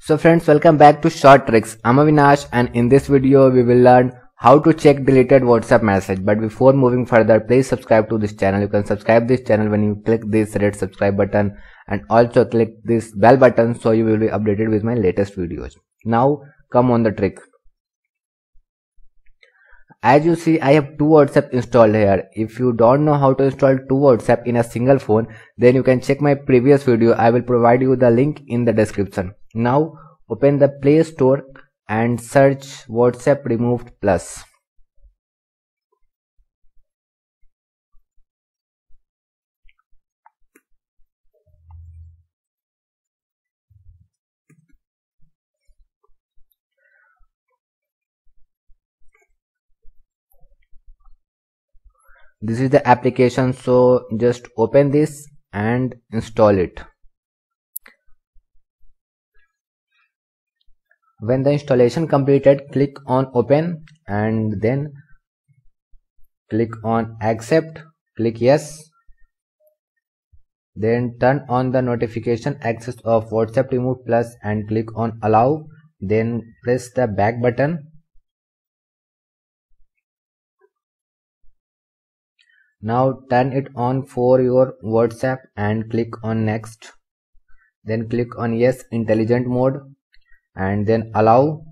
So friends, welcome back to Shorttricks. I'm Avinash, and in this video we will learn how to check deleted WhatsApp message. But before moving further, please subscribe to this channel. You can subscribe this channel when you click this red subscribe button and also click this bell button so you will be updated with my latest videos. Now come on the trick. As you see, I have two WhatsApp installed here. If you don't know how to install two WhatsApp in a single phone, then you can check my previous video. I will provide you the link in the description. Now open the Play Store and search WhatsApp Removed Plus. This is the application, so just open this and install it. When the installation completed, click on open and then click on accept, click yes, then turn on the notification access of WhatsApp Removed Plus and click on allow, then press the back button. Now turn it on for your WhatsApp and click on next, then click on yes intelligent mode and then allow.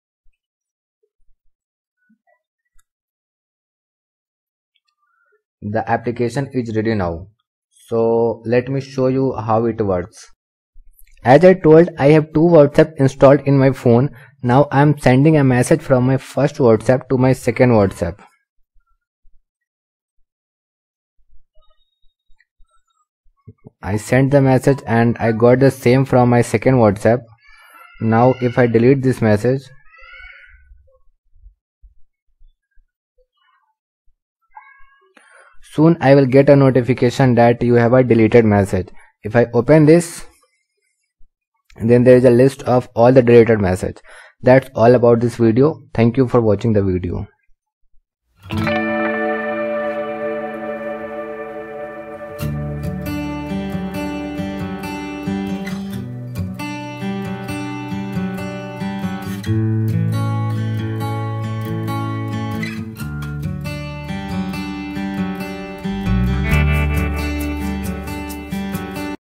The application is ready now. So let me show you how it works. As I told, I have two WhatsApp installed in my phone. Now I am sending a message from my first WhatsApp to my second WhatsApp. I sent the message and I got the same from my second WhatsApp. Now if I delete this message, soon I will get a notification that you have a deleted message. If I open this, then there is a list of all the deleted message. That's all about this video. Thank you for watching the video.